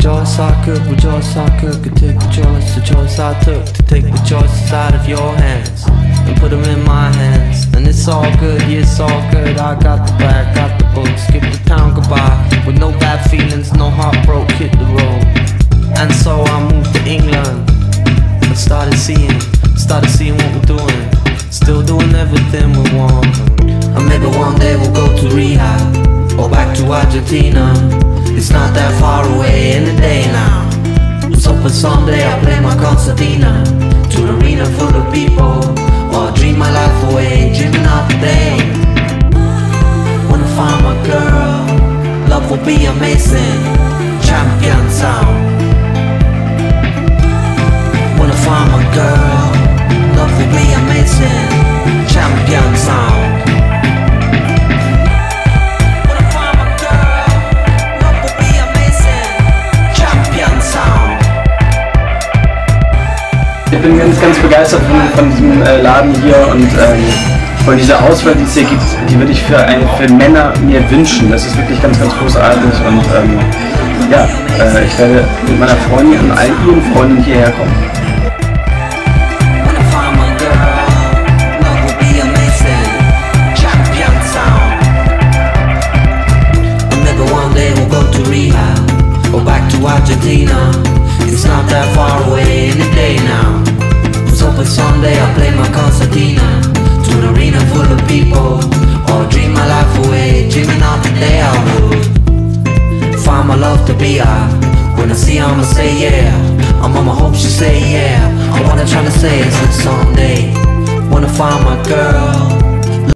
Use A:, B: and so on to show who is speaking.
A: Rejoice I could take the choice I took to take the choices out of your hands and put them in my hands. And it's all good, yeah, it's all good. I got the bag, got the book, skip the town goodbye with no bad feelings, no heartbroke, hit the road. And so I moved to England and started seeing what we're doing, still doing everything we want. And maybe one day we'll go to rehab or back to Argentina. It's not that far away in the day now. Let's hope someday I'll play my concertina to an arena full of people, or dream my life away, dreaming of the day. Wanna find my girl, love will be amazing, champion sound. Wanna find my girl, love will be amazing, champion sound.
B: Ich bin ganz begeistert von diesem Laden hier und von dieser Auswahl, die es hier gibt, die würde ich für Männer mir wünschen. Das ist wirklich ganz großartig und ja, ich werde mit meiner Freundin und all ihren Freunden hierher kommen.
A: Argentina, it's not that far away in the day now. Was hoping someday I'll play my concertina to an arena full of people, or dream my life away, dreaming of the day I would find my love to be out. When I see her I'ma say yeah, my mama hope she say yeah. I wanna try to say it's like someday, wanna find my girl,